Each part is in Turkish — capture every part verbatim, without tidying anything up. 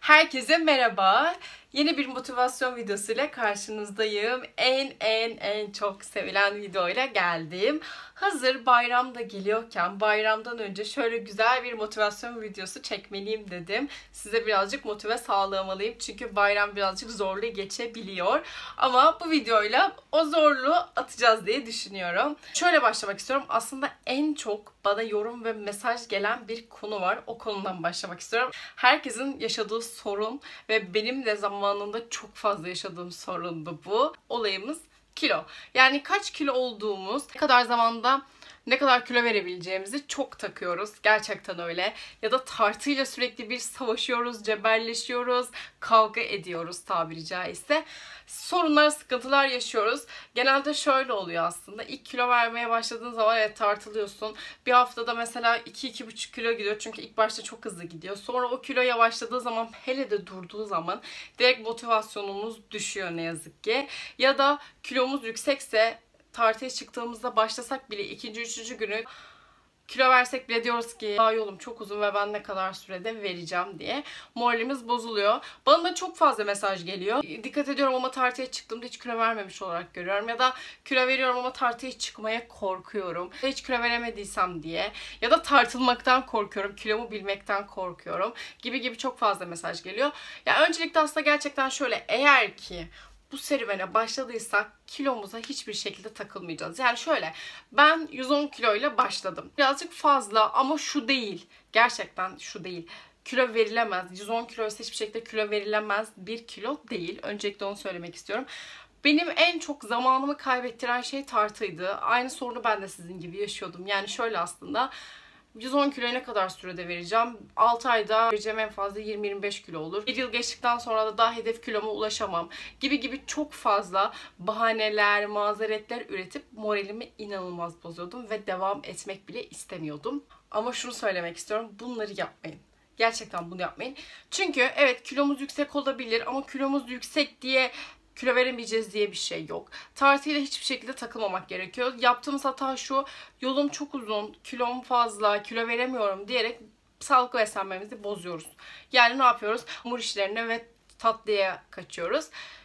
Herkese merhaba. Yeni bir motivasyon videosuyla karşınızdayım. En en en çok sevilen videoyla geldim. Hazır bayram da geliyorken bayramdan önce şöyle güzel bir motivasyon videosu çekmeliyim dedim. Size birazcık motive sağlamalıyım. Çünkü bayram birazcık zorlu geçebiliyor. Ama bu videoyla o zorluğu atacağız diye düşünüyorum. Şöyle başlamak istiyorum. Aslında en çok bana yorum ve mesaj gelen bir konu var. O konudan başlamak istiyorum. Herkesin yaşadığı sorun ve benim de zamanında çok fazla yaşadığım sorundu bu. Olayımız kilo. Yani kaç kilo olduğumuz, ne kadar zamanda ne kadar kilo verebileceğimizi çok takıyoruz. Gerçekten öyle. Ya da tartıyla sürekli bir savaşıyoruz, cebelleşiyoruz, kavga ediyoruz tabiri caizse. Sorunlar, sıkıntılar yaşıyoruz. Genelde şöyle oluyor aslında. İlk kilo vermeye başladığın zaman evet tartılıyorsun. Bir haftada mesela iki iki buçuk kilo gidiyor. Çünkü ilk başta çok hızlı gidiyor. Sonra o kilo yavaşladığı zaman, hele de durduğu zaman direkt motivasyonumuz düşüyor ne yazık ki. Ya da kilomuz yüksekse tartıya çıktığımızda başlasak bile ikinci, üçüncü günü kilo versek bile diyoruz ki daha yolum çok uzun ve ben ne kadar sürede vereceğim diye moralimiz bozuluyor. Bana da çok fazla mesaj geliyor. Dikkat ediyorum ama tartıya çıktığımda hiç kilo vermemiş olarak görüyorum. Ya da kilo veriyorum ama tartıya çıkmaya korkuyorum. Hiç kilo veremediysem diye. Ya da tartılmaktan korkuyorum. Kilomu bilmekten korkuyorum. Gibi gibi çok fazla mesaj geliyor. Ya öncelikle aslında gerçekten şöyle, eğer ki bu serüvene başladıysak kilomuza hiçbir şekilde takılmayacağız. Yani şöyle, ben yüz on kiloyla başladım. Birazcık fazla ama şu değil. Gerçekten şu değil. Kilo verilemez. yüz on kiloysa hiçbir şekilde kilo verilemez bir kilo değil. Öncelikle onu söylemek istiyorum. Benim en çok zamanımı kaybettiren şey tartıydı. Aynı sorunu ben de sizin gibi yaşıyordum. Yani şöyle aslında, yüz on kiloya ne kadar sürede vereceğim? altı ayda vereceğim en fazla yirmi yirmi beş kilo olur. bir yıl geçtikten sonra da daha hedef kiloma ulaşamam. Gibi gibi çok fazla bahaneler, mazeretler üretip moralimi inanılmaz bozuyordum ve devam etmek bile istemiyordum. Ama şunu söylemek istiyorum. Bunları yapmayın. Gerçekten bunu yapmayın. Çünkü evet, kilomuz yüksek olabilir ama kilomuz yüksek diye kilo veremeyeceğiz diye bir şey yok. Tartıyla hiçbir şekilde takılmamak gerekiyor. Yaptığımız hata şu: yolum çok uzun, kilom fazla, kilo veremiyorum diyerek sağlıklı beslenmemizi bozuyoruz. Yani ne yapıyoruz? Hamur işlerine ve tatlıya kaçıyoruz.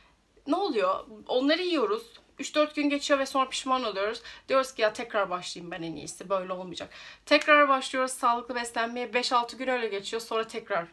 Ne oluyor? Onları yiyoruz. üç dört gün geçiyor ve sonra pişman oluyoruz. Diyoruz ki ya tekrar başlayayım ben en iyisi. Böyle olmayacak. Tekrar başlıyoruz sağlıklı beslenmeye. beş altı gün öyle geçiyor. Sonra tekrar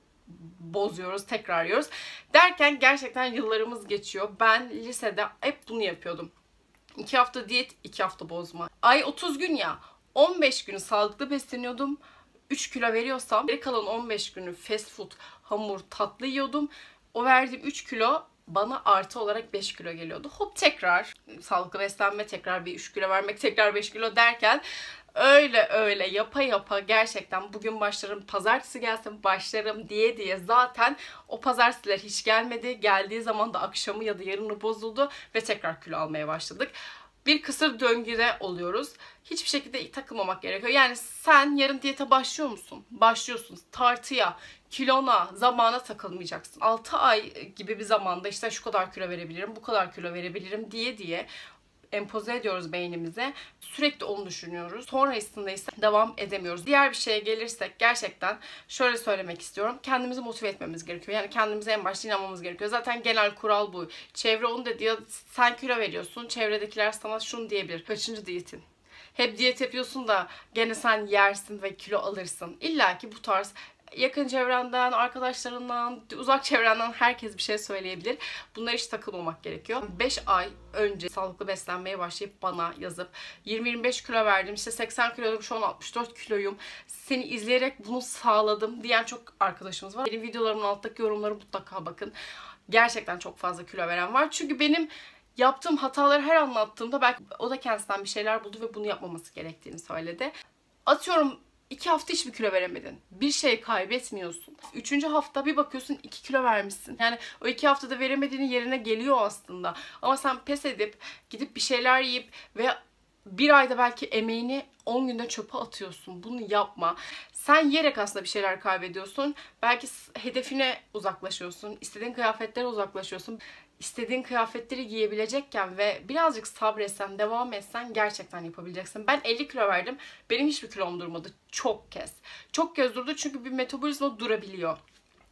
bozuyoruz, tekrar yiyoruz. Derken gerçekten yıllarımız geçiyor. Ben lisede hep bunu yapıyordum. iki hafta diyet, iki hafta bozma. Ay otuz gün ya. on beş günü sağlıklı besleniyordum. üç kilo veriyorsam geri kalan on beş günü fast food, hamur, tatlı yiyordum. O verdiğim üç kilo bana artı olarak beş kilo geliyordu. Hop tekrar sağlıklı beslenme, tekrar bir üç kilo vermek, tekrar beş kilo derken öyle öyle yapa yapa gerçekten bugün başlarım, pazartesi gelsin başlarım diye diye zaten o pazartesiler hiç gelmedi. Geldiği zaman da akşamı ya da yarını bozuldu ve tekrar kilo almaya başladık. Bir kısır döngüde oluyoruz. Hiçbir şekilde takılmamak gerekiyor. Yani sen yarın diyete başlıyor musun? Başlıyorsun. Tartıya, kilona, zamana takılmayacaksın. altı ay gibi bir zamanda işte şu kadar kilo verebilirim, bu kadar kilo verebilirim diye diye empoze ediyoruz beynimize. Sürekli onu düşünüyoruz. Sonrasında ise devam edemiyoruz. Diğer bir şeye gelirsek gerçekten şöyle söylemek istiyorum. Kendimizi motive etmemiz gerekiyor. Yani kendimize en başta inanmamız gerekiyor. Zaten genel kural bu. Çevre onu da diyor. Sen kilo veriyorsun. Çevredekiler sana şunu diyebilir. Kaçıncı diyetin? Hep diyet yapıyorsun da gene sen yersin ve kilo alırsın. İlla ki bu tarz yakın çevrenden, arkadaşlarından, uzak çevrenden herkes bir şey söyleyebilir. Bunlara hiç takılmamak gerekiyor. beş ay önce sağlıklı beslenmeye başlayıp bana yazıp yirmi yirmi beş kilo verdim, işte seksen kiloyum, şu an altmış dört kiloyum, seni izleyerek bunu sağladım diyen çok arkadaşımız var. Benim videolarımın alttaki yorumları mutlaka bakın. Gerçekten çok fazla kilo veren var. Çünkü benim yaptığım hataları her anlattığımda belki o da kendisinden bir şeyler buldu ve bunu yapmaması gerektiğini söyledi. Atıyorum, İki hafta hiçbir kilo veremedin. Bir şey kaybetmiyorsun. Üçüncü hafta bir bakıyorsun iki kilo vermişsin. Yani o iki haftada veremediğinin yerine geliyor aslında. Ama sen pes edip gidip bir şeyler yiyip ve bir ayda belki emeğini on günde çöpe atıyorsun. Bunu yapma. Sen yiyerek aslında bir şeyler kaybediyorsun. Belki hedefine uzaklaşıyorsun. İstediğin kıyafetlere uzaklaşıyorsun. İstediğin kıyafetleri giyebilecekken ve birazcık sabretsen, devam etsen gerçekten yapabileceksin. Ben elli kilo verdim. Benim hiçbir kilom durmadı. Çok kez. Çok kez durdu çünkü bir metabolizma durabiliyor.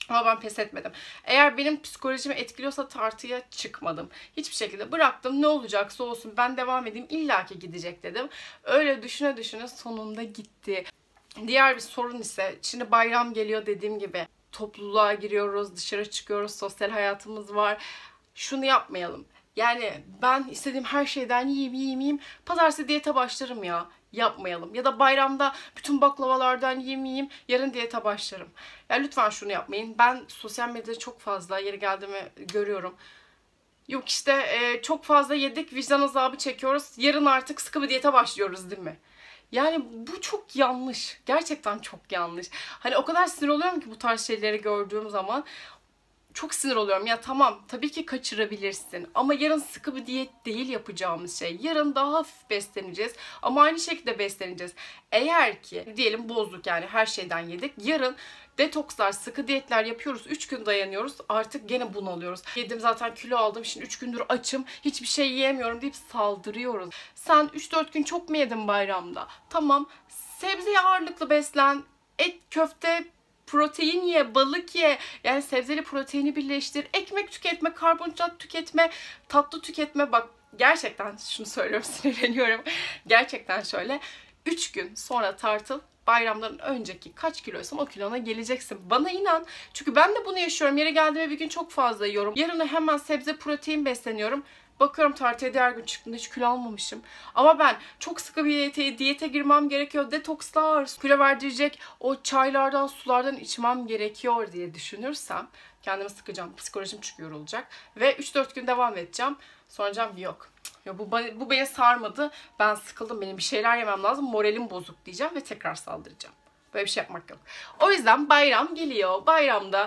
Ama ben pes etmedim. Eğer benim psikolojimi etkiliyorsa tartıya çıkmadım. Hiçbir şekilde bıraktım. Ne olacaksa olsun, ben devam edeyim. İlla ki gidecek dedim. Öyle düşüne düşüne sonunda gitti. Diğer bir sorun ise, şimdi bayram geliyor dediğim gibi. Topluluğa giriyoruz, dışarı çıkıyoruz, sosyal hayatımız var. Şunu yapmayalım. Yani ben istediğim her şeyden yiyeyim yiyeyim yiyeyim. Pazartesi diyete başlarım ya. Yapmayalım. Ya da bayramda bütün baklavalardan yemeyeyim, yarın diyete başlarım. Ya lütfen şunu yapmayın. Ben sosyal medyada çok fazla yeri geldiğimi görüyorum. Yok işte e, çok fazla yedik, vicdan azabı çekiyoruz. Yarın artık sıkı bir diyete başlıyoruz değil mi? Yani bu çok yanlış. Gerçekten çok yanlış. Hani o kadar sinir oluyorum ki bu tarz şeyleri gördüğüm zaman. Çok sinir oluyorum. Ya tamam, tabii ki kaçırabilirsin ama yarın sıkı bir diyet değil yapacağımız şey. Yarın daha hafif besleneceğiz ama aynı şekilde besleneceğiz. Eğer ki diyelim bozduk, yani her şeyden yedik. Yarın detokslar, sıkı diyetler yapıyoruz. üç gün dayanıyoruz. Artık gene bunalıyoruz. Yedim zaten, kilo aldım. Şimdi üç gündür açım. Hiçbir şey yiyemiyorum deyip saldırıyoruz. Sen üç dört gün çok mu yedin bayramda? Tamam. Sebzeye ağırlıklı beslen. Et, köfte, protein ye, balık ye. Yani sebzeli proteini birleştir. Ekmek tüketme, karbonhidrat tüketme, tatlı tüketme. Bak gerçekten şunu söylüyorum, sinirleniyorum. Gerçekten şöyle. üç gün sonra tartıl. Bayramdan önceki kaç kiloysan o kilona geleceksin. Bana inan. Çünkü ben de bunu yaşıyorum. Yere geldiğime bir gün çok fazla yiyorum. Yarına hemen sebze, protein besleniyorum. Bakıyorum tartıya diğer gün çıktığında hiç kilo almamışım. Ama ben çok sıkı bir diyete, diyete girmem gerekiyor. Detokslar, kilo verdirecek o çaylardan, sulardan içmem gerekiyor diye düşünürsem kendimi sıkacağım. Psikolojim çünkü yorulacak. Ve üç dört gün devam edeceğim. Sonra diyeceğim yok. Ya bu, bu beni sarmadı. Ben sıkıldım. Benim bir şeyler yemem lazım. Moralim bozuk diyeceğim ve tekrar saldıracağım. Böyle bir şey yapmak yok. O yüzden bayram geliyor. Bayramda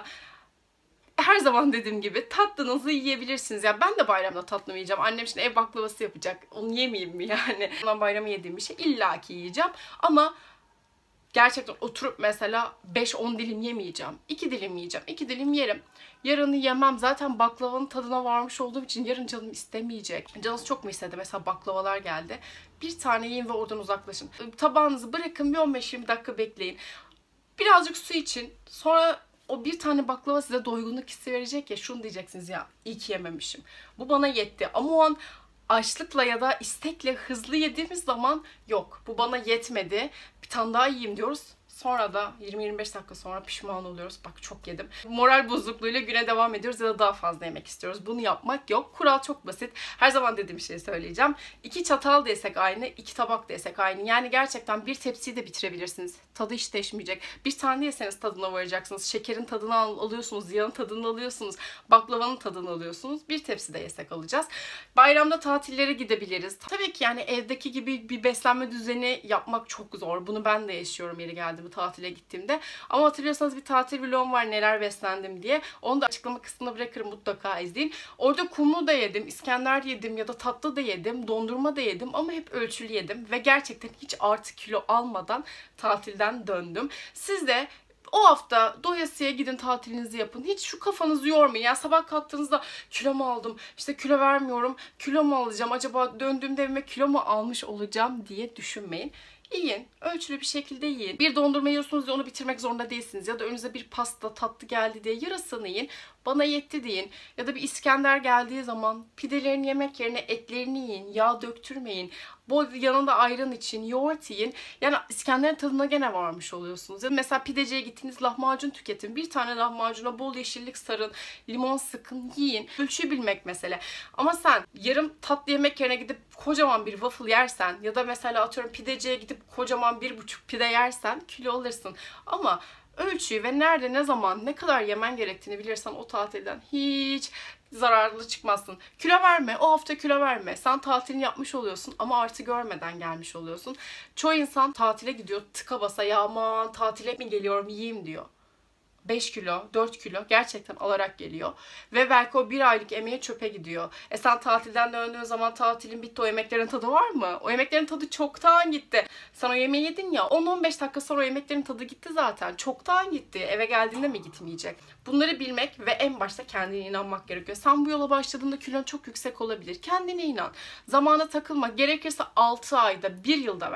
her zaman dediğim gibi tatlınızı yiyebilirsiniz. Ya ben de bayramda tatlı yiyeceğim. Annem şimdi ev baklavası yapacak. Onu yemeyeyim mi yani? Ben bayramı yediğim bir şey illaki yiyeceğim. Ama gerçekten oturup mesela beş on dilim yemeyeceğim. iki dilim yiyeceğim. iki dilim yerim. Yarını yemem. Zaten baklavanın tadına varmış olduğum için yarın canım istemeyecek. Canınız çok mu istedi? Mesela baklavalar geldi. Bir tane yiyin ve oradan uzaklaşın. Tabağınızı bırakın, bir on beş yirmi dakika bekleyin. Birazcık su için. Sonra o bir tane baklava size doygunluk hissi verecek ya, şunu diyeceksiniz, ya iyi ki yememişim. Bu bana yetti. Ama o an açlıkla ya da istekle hızlı yediğimiz zaman yok, bu bana yetmedi, bir tane daha yiyeyim diyoruz. Sonra da yirmi yirmi beş dakika sonra pişman oluyoruz. Bak çok yedim. Moral bozukluğuyla güne devam ediyoruz ya da daha fazla yemek istiyoruz. Bunu yapmak yok. Kural çok basit. Her zaman dediğim şeyi söyleyeceğim. İki çatal desek aynı, iki tabak desek aynı. Yani gerçekten bir tepsiyi de bitirebilirsiniz. Tadı hiç değişmeyecek. Bir tane yeseniz tadına varacaksınız. Şekerin tadını al alıyorsunuz, yağın tadını alıyorsunuz, baklavanın tadını alıyorsunuz. Bir tepsi de yesek alacağız. Bayramda tatillere gidebiliriz. Tabii ki yani evdeki gibi bir beslenme düzeni yapmak çok zor. Bunu ben de yaşıyorum yeri geldi bu tatile gittiğimde. Ama hatırlıyorsanız bir tatil vlogum var, neler beslendim diye. Onu da açıklama kısmına bırakırım, mutlaka izleyin. Orada kumru da yedim, İskender yedim ya da tatlı da yedim, dondurma da yedim ama hep ölçülü yedim ve gerçekten hiç artı kilo almadan tatilden döndüm. Siz de o hafta doyasıya gidin, tatilinizi yapın. Hiç şu kafanızı yormayın. Yani sabah kalktığınızda kilo mu aldım, işte kilo vermiyorum, kilo mu alacağım, acaba döndüğümde evime kilo mu almış olacağım diye düşünmeyin. Yiyin. Ölçülü bir şekilde yiyin. Bir dondurma yiyorsunuz ya onu bitirmek zorunda değilsiniz. Ya da önünüze bir pasta tatlı geldi diye yarısını yiyin. Bana yetti deyin. Ya da bir İskender geldiği zaman pidelerini yemek yerine etlerini yiyin. Yağ döktürmeyin. Bol yanında ayran için yoğurt yiyin. Yani İskender'in tadına gene varmış oluyorsunuz. Ya da mesela pideciye gittiniz, lahmacun tüketin. Bir tane lahmacuna bol yeşillik sarın. Limon sıkın, yiyin. Ölçüyü bilmek mesele. Ama sen yarım tatlı yemek yerine gidip kocaman bir waffle yersen ya da mesela atıyorum pideciye gidip kocaman bir buçuk pide yersen kilo alırsın. Ama ölçüyü ve nerede, ne zaman, ne kadar yemen gerektiğini bilirsen o tatilden hiç zararlı çıkmazsın. Kilo verme, o hafta kilo verme. Sen tatilini yapmış oluyorsun ama artı görmeden gelmiş oluyorsun. Çoğu insan tatile gidiyor tıka basa, ya aman tatile mi geliyorum yiyeyim diyor. beş kilo, dört kilo gerçekten alarak geliyor. Ve belki o bir aylık emeği çöpe gidiyor. E sen tatilden döndüğün zaman tatilin bitti, o yemeklerin tadı var mı? O yemeklerin tadı çoktan gitti. Sen o yemeği yedin ya, on on beş dakika sonra o yemeklerin tadı gitti zaten. Çoktan gitti. Eve geldiğinde mi gitmeyecek? Bunları bilmek ve en başta kendine inanmak gerekiyor. Sen bu yola başladığında kilon çok yüksek olabilir. Kendine inan. Zamana takılma. Gerekirse altı ayda, bir yılda ver.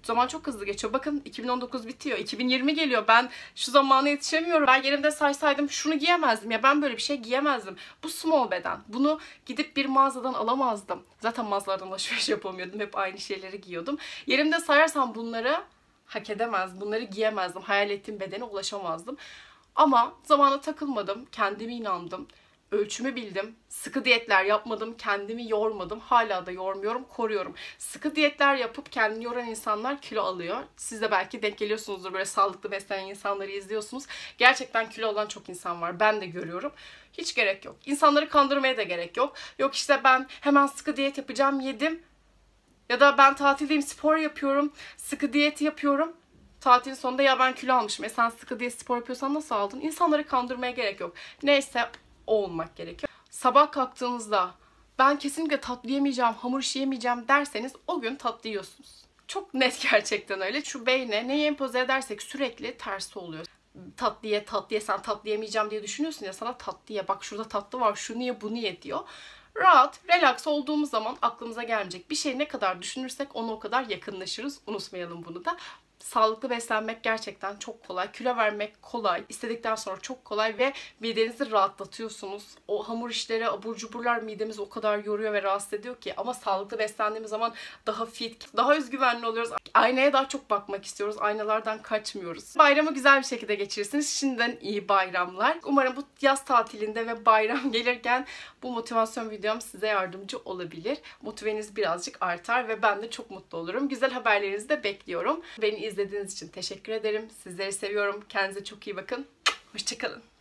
Zaman çok hızlı geçiyor. Bakın iki bin on dokuz bitiyor. iki bin yirmi geliyor. Ben şu zamana yetişemiyorum. Ben yerimde saysaydım şunu giyemezdim. Ya ben böyle bir şey giyemezdim. Bu small beden. Bunu gidip bir mağazadan alamazdım. Zaten mağazalardan alışveriş yapamıyordum. Hep aynı şeyleri giyiyordum. Yerimde sayarsam bunları hak edemez. Bunları giyemezdim. Hayal ettiğim bedene ulaşamazdım. Ama zamana takılmadım. Kendime inandım. Ölçümü bildim. Sıkı diyetler yapmadım. Kendimi yormadım. Hala da yormuyorum. Koruyorum. Sıkı diyetler yapıp kendini yoran insanlar kilo alıyor. Siz de belki denk geliyorsunuzdur. Böyle sağlıklı beslenen insanları izliyorsunuz. Gerçekten kilo olan çok insan var. Ben de görüyorum. Hiç gerek yok. İnsanları kandırmaya da gerek yok. Yok işte ben hemen sıkı diyet yapacağım, yedim. Ya da ben tatildeyim, spor yapıyorum. Sıkı diyet yapıyorum. Tatilin sonunda ya ben kilo almışım. E sen sıkı diyet spor yapıyorsan nasıl aldın? İnsanları kandırmaya gerek yok. Neyse o olmak gerekiyor. Sabah kalktığınızda ben kesinlikle tatlı yemeyeceğim, hamur işi yemeyeceğim derseniz o gün tatlı yiyorsunuz. Çok net gerçekten öyle. Şu beyne neyi empoze edersek sürekli tersi oluyor. Tatlı ye, tatlı ye, sen tatlı yemeyeceğim diye düşünüyorsun ya, sana tatlı ye, bak şurada tatlı var, şunu ye, bunu ye diyor. Rahat, relax olduğumuz zaman aklımıza gelmeyecek bir şey ne kadar düşünürsek ona o kadar yakınlaşırız. Unutmayalım bunu da. Sağlıklı beslenmek gerçekten çok kolay. Kilo vermek kolay. İstedikten sonra çok kolay ve midenizi rahatlatıyorsunuz. O hamur işleri, abur cuburlar midemizi o kadar yoruyor ve rahatsız ediyor ki. Ama sağlıklı beslendiğimiz zaman daha fit, daha özgüvenli oluyoruz. Aynaya daha çok bakmak istiyoruz. Aynalardan kaçmıyoruz. Bayramı güzel bir şekilde geçirirsiniz. Şimdiden iyi bayramlar. Umarım bu yaz tatilinde ve bayram gelirken bu motivasyon videom size yardımcı olabilir. Motiveniz birazcık artar ve ben de çok mutlu olurum. Güzel haberlerinizi de bekliyorum. Beni izlediğiniz için teşekkür ederim. Sizleri seviyorum. Kendinize çok iyi bakın. Hoşça kalın.